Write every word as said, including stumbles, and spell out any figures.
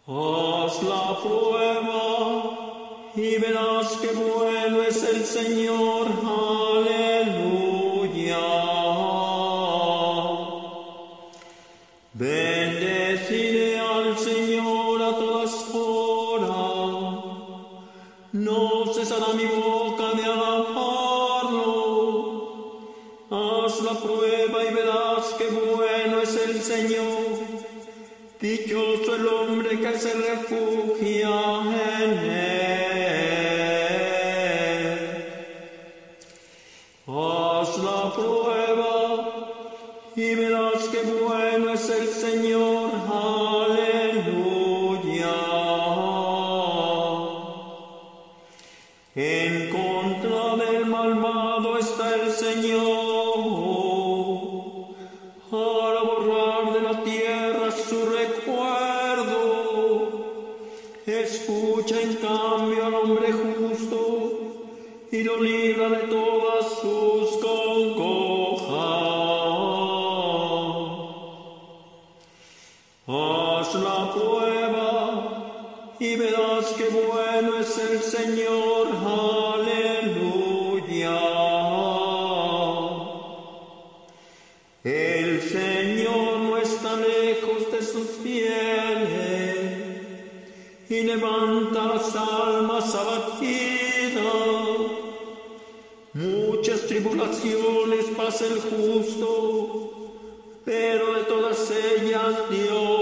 Haz la prueba y verás que bueno es el Señor. Aleluya. Bendeciré al Señor a todas horas. No cesará mi boca de alabarlo. Haz la prueba y verás que bueno es el Señor. Dichoso el hombre que se refugia en él. Haz la prueba y verás que bueno es el Señor. Aleluya. En contra del malvado está el Señor, para borrar de la tierra su recuerdo. Escucha en cambio al hombre justo y lo libra de todas sus congojas. Haz la prueba y verás que bueno es el Señor. Aleluya. El Señor no está lejos de sus fieles y levanta las almas abatidas. Muchas tribulaciones pasa el justo, pero de todas ellas Dios